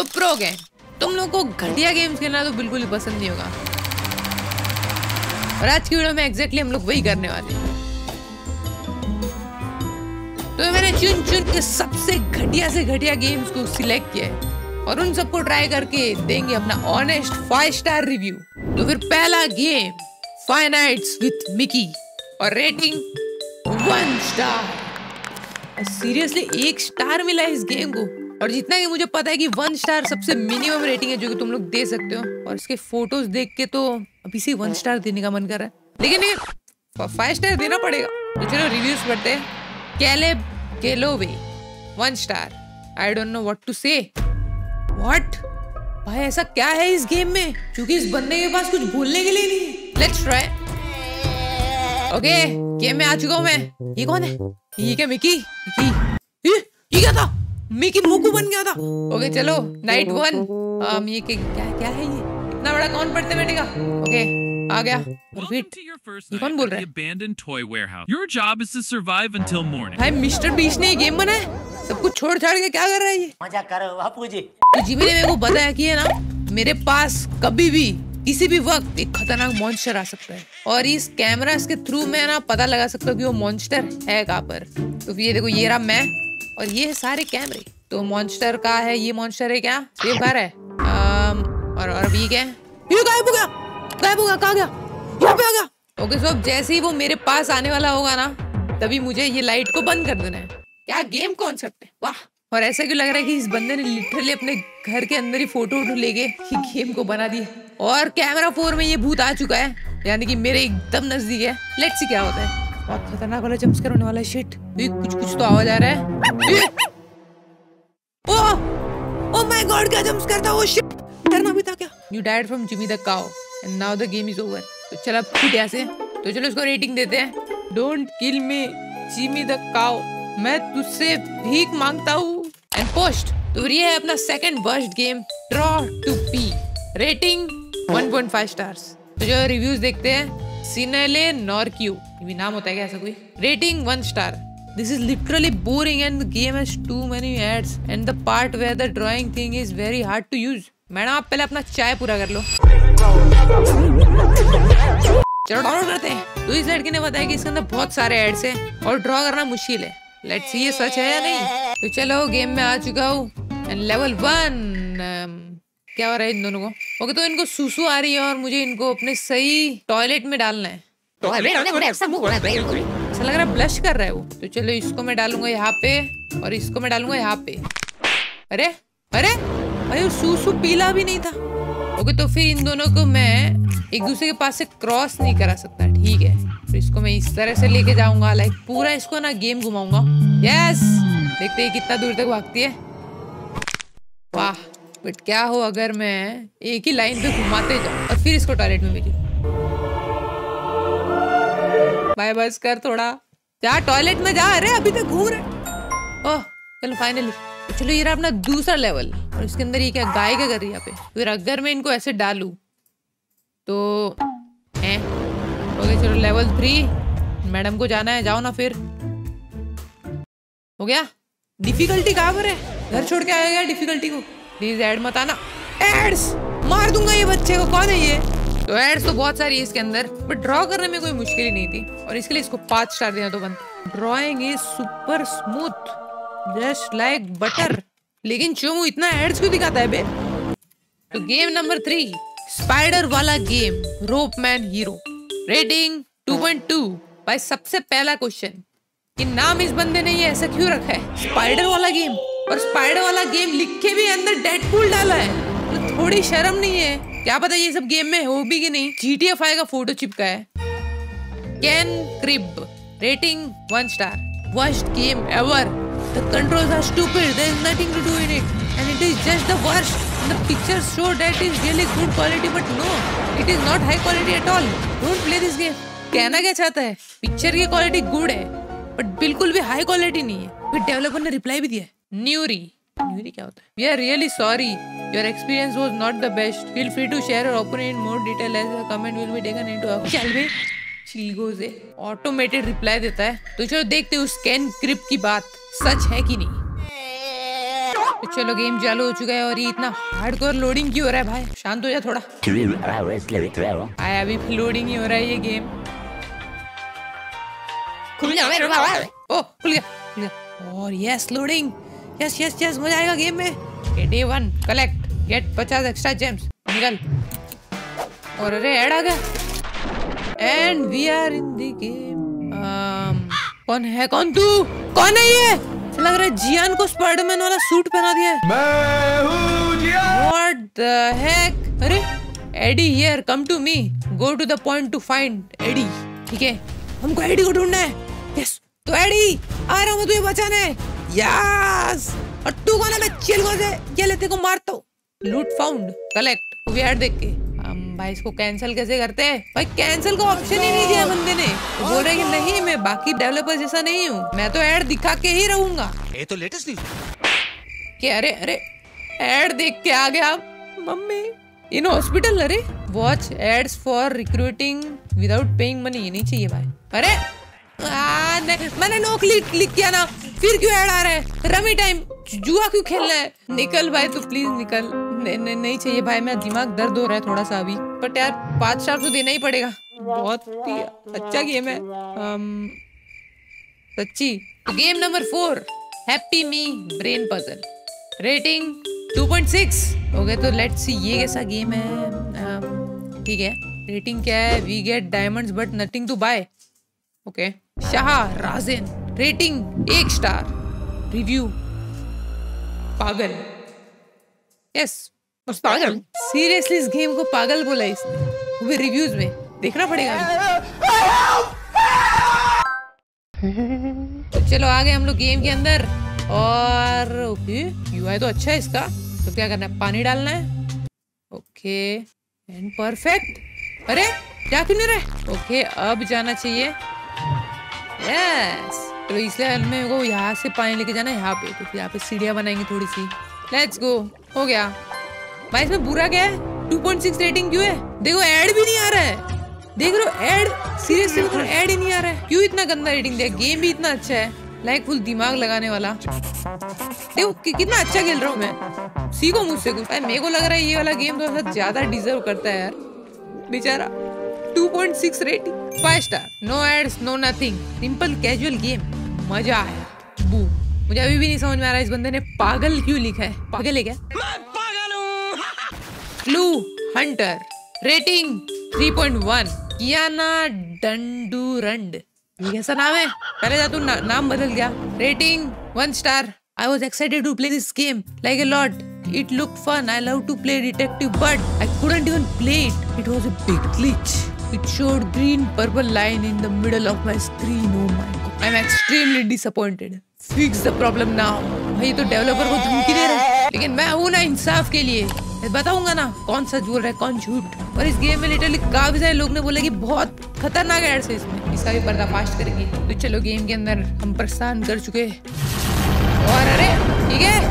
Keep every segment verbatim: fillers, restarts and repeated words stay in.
तो pro game, तुम लोग को घटिया गेम्स खेलना तो बिल्कुल ही पसंद नहीं होगा। और आज की वीडियो में एग्जैक्टली हम लोग वही करने वाले हैं। तो मैंने चुन चुन के सबसे घटिया से घटिया गेम्स को सिलेक्ट किया है और उन सबको ट्राई करके देंगे अपना ऑनेस्ट फाइव स्टार रिव्यू। तो फिर पहला game five nights with Mickey और रेटिंग वन स्टार। सीरियसली एक स्टार मिला है इस गेम को, और जितना कि मुझे पता है कि वन स्टार सबसे मिनिमम रेटिंग है जो कि तुम लोग दे सकते हो। और इसके फोटोज देख के तो अभी से वन स्टार देने का मन कर रहा है, लेकिन लेकिन फाइव स्टार देना पड़ेगा। तो चलो रिव्यूज पढ़ते हैं। Caleb Galloway one star. I don't know what to say. What भाई, ऐसा क्या है इस गेम में क्योंकि इस बंदे के पास कुछ बोलने के लिए नहीं है। Let's try. ओके गेम में आ चुका हूँ मैं। ये कौन है? ये क्या मिकी? मिकी ये, ये क्या था? मिकी मोकू बन गया था। ओके चलो नाइट वन। um, ये क्या क्या है? ये इतना बड़ा कौन पढ़ते बैठेगा? ओके आ गया। ये कौन बोल रहा है? Your job is to survive until morning. भाई मिस्टर बीस्ट ने ये गेम बनाया, सब कुछ छोड़ छाड़ के क्या कर रहा है ये? मजाक कर रहे हो बापू जी। तो जिमी ने मेरे को बताया कि है ना, मेरे पास कभी भी किसी भी वक्त एक खतरनाक मॉन्स्टर आ सकता है और इस कैमरा के थ्रू मैं ना पता लगा सकता हूँ कि वो मॉन्स्टर है कहाँ पर। तो ये देखो, ये रहा मैं और ये सारे कैमरे। तो मॉन्स्टर का है, ये मॉन्स्टर है क्या? ये घर है। आम, और और अभी क्या है? ये गायब हो गया, गायब हो गया, कहाँ गया? यहाँ पे आ गया। ओके सो अब जैसे ही वो मेरे पास आने वाला होगा ना, तभी मुझे ये लाइट को बंद कर देना है। क्या गेम कॉन्सेप्ट है, वाह। और ऐसा क्यों लग रहा है कि इस बंदे ने लिटरली अपने घर के अंदर ही फोटो वोटो लेके ये गेम को बना दिया। और कैमरा फोर में ये भूत आ चुका है, यानी कि मेरे एकदम नजदीक है। लेट्स सी क्या होता है। बहुत खतरनाक वाला जंप स्केयर होने वाला है। शिट, ये कुछ कुछ तो आवाज आ रहा है। ओह ओह माय गॉड, क्या जंप स्केयर था वो? शिट, डरना भी था क्या? You died from Jimmy the cow and now the game is over. तो चल अब फुट यहाँ से। तो चलो इसको रेटिंग देते हैं। Don't kill me Jimmy the cow, मैं तुझसे भीख मांगता हूँ। End post. तो ये है अपना second worst game, draw to pee. Rating one point five stars. तो जो रिव्यूज देखते हैं, सिनेले नॉर्क्यू, ये भी नाम होता है क्या ऐसा कोई? Rating one star. This is literally boring and the game has too many ads and the part where the drawing thing is very hard to use. Madam आप पहले अपना चाय पूरा कर लो। चलो डाउनलोड करते हैं। तो इस लड़की ने बताया कि इसके अंदर बहुत सारे एड्स हैं और ड्रॉ करना मुश्किल है। लेट्स सी ये सच है या नहीं। तो चलो गेम में आ चुका हूँ एंड लेवल वन। क्या हो रहा है इन दोनों को? ओके तो इनको सुसु आ रही है और मुझे इनको अपने सही टॉयलेट में डालना है। ऐसा लग रहा है ब्लश कर रहा है वो। तो चलो इसको मैं डालूंगा यहाँ पे और इसको मैं डालूंगा यहाँ पे। अरे अरे भाई, सुसु पीला भी नहीं था। ओके तो फिर इन दोनों को मैं एक दूसरे के पास से क्रॉस नहीं करा सकता, ठीक है? तो इसको मैं इस तरह से लेके जाऊंगा, लाइक पूरा इसको ना गेम घुमाऊंगा। यस, देखते हैं कितना दूर तक भागती है। वाह, बट क्या हो अगर मैं एक ही लाइन पे घुमाते जाऊं और फिर इसको टॉयलेट में भेजूं? भाई बस कर थोड़ा, जा टॉयलेट में जा। अरे अभी तक घूम रहे। ओह चलो फाइनली। चलो ये रहा अपना दूसरा लेवल और इसके अंदर ये क्या गाय क्या कर रही है यहाँ पे? फिर अगर मैं इनको ऐसे डालूं तो हैं? ओके चलो लेवल थ्री। मैडम को जाना है, जाओ ना फिर। हो गया। डिफिकल्टी कहाँ पर है? घर छोड़ के आया गया डिफिकल्टी को। प्लीज ऐड मत आना। एड्स मार दूंगा ये बच्चे को। कौन है ये? तो एड्स तो बहुत सारी है इसके अंदर, बट ड्रॉ करने में कोई मुश्किल ही नहीं थी और इसके लिए इसको पांच स्टार देना तो बनता। Drawing is super smooth just like butter. लेकिन चोमू इतना एड्स क्यों दिखाता है बे? तो गेम नंबर थ्री, स्पाइडर वाला game, rope man hero. Rating two point two. भाई सबसे पहला क्वेश्चन कि नाम इस बंदे ने ये ऐसा क्यों रखा है, स्पाइडर वाला गेम? और स्पाइडर वाला गेम लिख के भी अंदर डेडपूल डाला है। तो थोड़ी शर्म नहीं है? क्या पता ये सब गेम में हो भी कि नहीं। जी टी ए फाइव का फोटो चिपका है। कैन क्रिब। Rating one star. Worst game ever. The controls are stupid. There is nothing to do in it, and it is just the worst. And the pictures show that it is really good quality, but no, it is not high quality at all. Don't play this game. कहना क्या चाहता है? Picture की quality good है, but बिल्कुल भी high quality नहीं है। फिर डेवलपर ने रिप्लाई भी दिया है। न्यूरी। न्यूरी क्या होता है? We are really sorry. Your experience was not the best. Feel free to share your opinion in more detail as a comment will be taken into account. चल बे, चिलगो से ऑटोमेटेड रिप्लाई देता है। तो चलो देखते हैं उस कैन क्रिप की बात सच है कि नहीं। तो चलो गेम चालू हो चुका है और ये इतना हार्डकोर लोडिंग क्यों हो रहा है भाई? शांत हो जा थोड़ा। आया अभी लोडिंग ही हो रहा है ये गेम। खुल जा मेरे बाबा। ओ खुल गया, खुल गया। और yes loading, yes yes yes मजा आएगा गेम में। डे वन कलेक्ट गेट पचास एक्स्ट्रा जेम्स। निकल। और अरे ऐड आ गया and we are in the game. कौन है? कौन तू? कौन है ये? लग रहा है जियान को स्पाइडरमैन वाला सूट पहना दिया है। मैं हूँ जियान। What the heck? अरे Eddie here, come to me, go to the point to find Eddie. ठीक है, हमको एडी को ढूंढना है। यस तो एडी आ रहा हूँ तुझे बचाने। यस और तू कौन है? मैं चिल को से ये लेते को मारता हूँ। लूट फाउंड कलेक्ट। तू भी ऐड देख के। हम भाई इसको कैंसिल कैसे करते हैं? भाई कैंसिल का ऑप्शन ही नहीं दिया बंदे ने। तो बोल रहे कि नहीं मैं बाकी डेवलपर जैसा नहीं हूँ, मैं तो ऐड दिखा के ही रहूंगा। ये तो लेटेस्ट न्यूज़। क्या? अरे अरे ऐड देख के आ गया मम्मी इन हॉस्पिटल। अरे watch ads for recruiting without paying money. ये नहीं चाहिए भाई। अरे आ, मैंने नो क्लिक क्लिक किया ना, फिर क्यों ऐड आ रहा है? रमी टाइम जुआ क्यों खेलना है? निकल भाई तू प्लीज निकल। नहीं नहीं नहीं चाहिए भाई, मैं दिमाग दर्द हो रहा है थोड़ा सा अभी। बट यार पाँच स्टार तो देना ही पड़ेगा, बहुत ही अच्छा गेम है। um, सच्ची। तो game number four happy me brain puzzle. Rating two point six. Okay तो लेट्स सी ये कैसा गेम है। ठीक है रेटिंग क्या है? We get diamonds but nothing to buy. Okay Shah Rajen rating एक स्टार। रिव्यू पागल। यस yes, पागल। सीरियसली इस गेम को पागल बोला इसने, वो भी रिव्यूज में। देखना पड़ेगा। तो चलो आ गए हम लोग गेम के अंदर। और ओके यूआई तो अच्छा है इसका। तो क्या करना है? पानी डालना है। Okay and perfect. अरे क्या क्यों नहीं रहे? ओके अब जाना चाहिए। यस तो इसलिए हमें को यहाँ से पानी लेके जाना है यहाँ पे। तो यहाँ पे सीढ़ियाँ बनाएंगे थोड़ी सी। Let's go. हो गया भाई। इसमें बुरा क्या है? टू पॉइंट सिक्स रेटिंग क्यों है? देखो ऐड भी नहीं आ रहा है। देख रहे हो ऐड? सीरियसली मतलब ऐड ही नहीं आ रहा है। क्यों इतना गंदा रेटिंग दिया? गेम भी इतना अच्छा है, लाइक फुल दिमाग लगाने वाला। देखो कि, कितना अच्छा खेल रहा हूँ मैं। सीखो मुझसे कुछ। मेरे को लग रहा है ये वाला गेम थोड़ा ज्यादा डिजर्व करता है यार बेचारा। Two point six rating, five star, no ads no nothing, simple casual game, मजा आया। बू मुझे अभी भी नहीं समझ में आ रहा है इस बंदे ने पागल क्यों लिखा है। पागल है क्या? मैं पागल हूँ। Clue hunter rating three point one. Kiana Dandurand, ये कैसा नाम है? पहले जा तू ना, नाम बदल गया। Rating one star. I was excited to play this game like a lot. It looked fun. I love to play detective, but I couldn't even play it. It was a big glitch. It showed green purple line in the middle of my screen. Oh my god. I'm extremely disappointed. Fix the problem now. भाई तो developer को धमकी दे रहा है, लेकिन मैं हूँ ना इंसाफ के लिए। मैं बताऊंगा ना कौन सच बोल रहा है कौन झूठ। और इस गेम में लिटरली काफी सारे लोग ने बोला कि बहुत खतरनाक एड्स है इसमें, इसका भी पर्दाफाश करेंगे। तो चलो गेम के अंदर हम प्रस्थान कर चुके और अरे ठीक है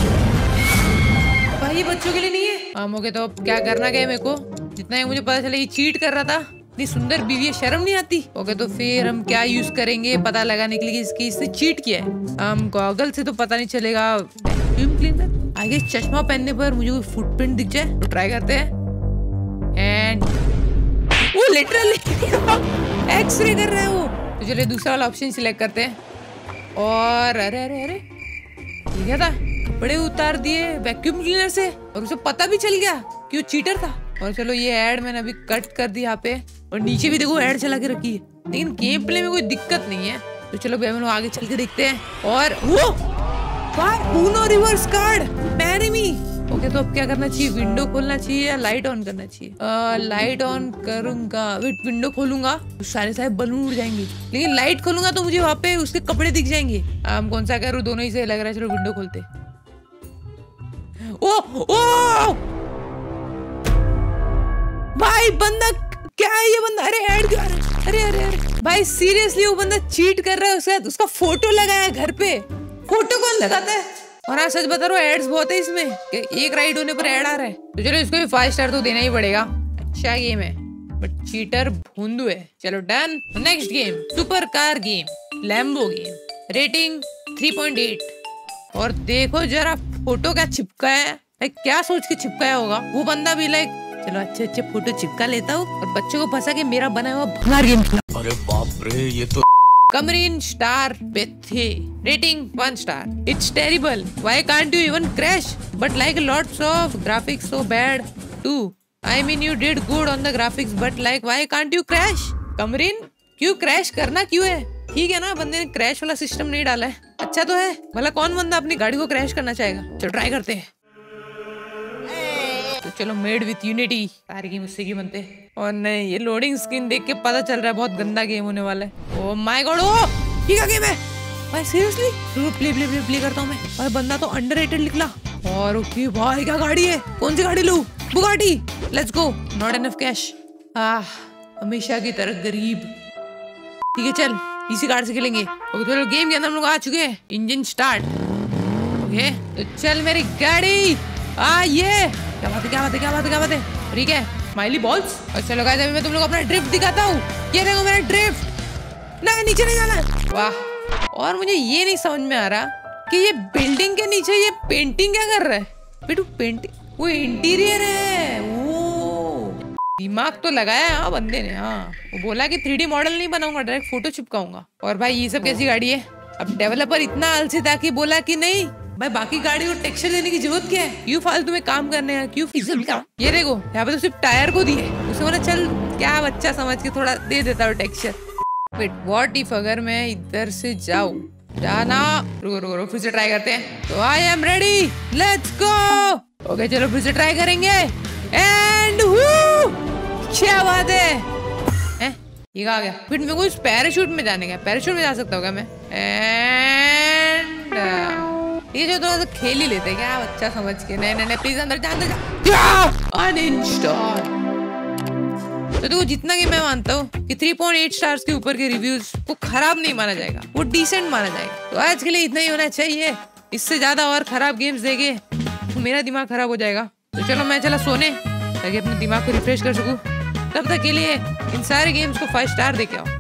भाई बच्चों के लिए नहीं है। हम हो गए तो अब क्या करना क्या है मेरे को? जितना ही मुझे पता चला ये चीट कर रहा था। इतनी सुंदर बीवी है, शर्म नहीं आती। ओके तो फिर हम क्या यूज करेंगे पता लगाने के लिए इसकी इससे चीट किया है। हम गॉगल से तो पता नहीं चलेगा। वैक्यूम क्लीनर आगे चश्मा पहनने पर मुझे कोई फुटप्रिंट दिख जाए तो ट्राई करते हैं। एंड वो लिटरली एक्सरे कर रहा है वो। तो चलिए दूसरा वाला ऑप्शन सिलेक्ट करते हैं। और अरे अरे अरे ठीक है था, कपड़े उतार दिए वैक्यूम क्लीनर से और उसे पता भी चल गया कि वो चीटर था। और चलो ये ऐड मैंने अभी कट कर दी यहाँ पे और नीचे भी देखो ऐड चला के रखी है, लेकिन गेम प्ले में कोई दिक्कत नहीं है। तो चलो भाई हम लोग आगे चल के देखते हैं। और वो Uno reverse card marry me. Okay तो अब क्या करना चाहिए? विंडो खोलना चाहिए या लाइट ऑन करना चाहिए? आ, लाइट ऑन करूंगा। वेट विंडो खोलूंगा तो सारे सारे बलून उड़ जाएंगे, लेकिन लाइट खोलूंगा तो मुझे वहाँ पे उसके कपड़े दिख जाएंगे। हम कौन सा करूँ? दोनों ही सही लग रहा है। चलो विंडो खोलते। ओ ओ भाई बंदा क्या है ये बंदा? अरे ऐड क्यों आ रहा है? अरे अरे अरे भाई सीरियसली वो बंदा चीट कर रहा है। उसके उसका फोटो लगाया है घर पे। फोटो कौन लगाता है? और हाँ सच बता रहा हूँ एड्स बहुत है इसमें कि एक राइड होने पर ऐड आ रहा है। तो चलो इसको भी फाइव स्टार तो देना ही पड़ेगा। अच्छा गेम है बट चीटर भूंदू है। चलो done. Next game super car game Lambo game. Rating three point eight. और देखो जरा फोटो क्या चिपकाया है, लाइक क्या सोच के चिपकाया होगा वो बंदा भी, लाइक चलो अच्छे अच्छे फोटो चिपका लेता हूँ और बच्चों को फंसा के मेरा बनाया हुआ भंगार गेम खेला। अरे बाप रे, ये तो Kamarin star Bethe. Rating one star. It's terrible. Why can't you even crash? But like lots of graphics so bad too. I mean you did good on the graphics, but like why can't you crash? Kamarin, क्यों crash करना क्यों है? ठीक है ना, बंदे ने crash वाला सिस्टम नहीं डाला है, अच्छा तो है। भला कौन बंदा अपनी गाड़ी को क्रैश करना चाहेगा? चलो ट्राई करते हैं। तो चलो मेड विथ यूनिटी, सारे गेम उससे क्यों बनते। और नहीं, ये लोडिंग स्क्रीन देख के पता चल रहा है बहुत गंदा गेम होने वाला है। ओह माय गॉड, ओ ये क्या गेम है भाई, seriously? Play play play play करता हूँ मैं। भाई बंदा तो अंडररेटेड निकला। और ओके भाई, क्या गाड़ी है, कौन सी गाड़ी लूं? Bugatti, let's go. Not enough cash. आह, हमेशा की तरह गरीब। ठीक है चल, इसी कार से खेलेंगे। ओके तो गेम के अंदर हम लोग आ चुके हैं। Engine start. ओके तो चल मेरी गाड़ी आ, ये क्या बात है, क्या बात है, क्या बात है, क्या बात है। ठीक है स्माइली बॉल्स। और चलो गाइस, अभी मैं तुम लोग अपना ड्रिफ्ट दिखाता हूँ। ये देखो मेरा ड्रिफ्ट। नहीं नीचे नहीं जाना। वाह। और मुझे ये नहीं समझ में आ रहा कि ये बिल्डिंग के नीचे ये पेंटिंग क्या कर रहा है। बेटू पेंटिंग, वो इंटीरियर है। वो दिमाग तो लगाया हाँ बंदे ने। हाँ वो बोला कि थ्री डी मॉडल नहीं बनाऊंगा, डायरेक्ट फोटो चिपकाऊंगा। और भाई ये सब कैसी गाड़ी है? अब डेवलपर इतना आलसी था कि बोला कि नहीं भाई बाकी गाड़ी को टेक्सचर देने की जरूरत क्या है, क्यों फालतू में काम करने हैं, क्यों फिजल का। ये देखो यहाँ पे तो सिर्फ टायर को दिए, उसे बोला चल क्या बच्चा समझ के थोड़ा दे देता हूँ टेक्सचर। वेट व्हाट इफ अगर मैं इधर से जाऊँ, जाना। रुको रुको रुको फिर से ट्राई करते हैं। तो I am ready, let's go. Okay चलो फिर से ट्राई करेंगे। एंड क्या बात है, हैं? ये कहाँ गया? फिर मेरे को इस पैराशूट में जाने का, पैराशूट में जा सकता हूँ क्या मैं? एंड ये जो तो खेल ही लेते क्या बच्चा समझ के। नहीं नहीं प्लीज अंदर जा, अंदर जा। अनइंस्टॉल। तो देखो जितना कि मैं मानता हूँ कि थ्री पॉइंट एट स्टार्स के ऊपर के रिव्यूज को खराब नहीं माना जाएगा, वो डिसेंट माना जाएगा। तो आज के लिए इतना ही होना चाहिए। इससे ज्यादा और खराब गेम्स देंगे तो मेरा दिमाग खराब हो जाएगा। तो चलो मैं चला सोने ताकि अपने दिमाग को रिफ्रेश कर सकूं। तब तक के लिए इन सारे गेम्स को फाइव स्टार दे के आओ।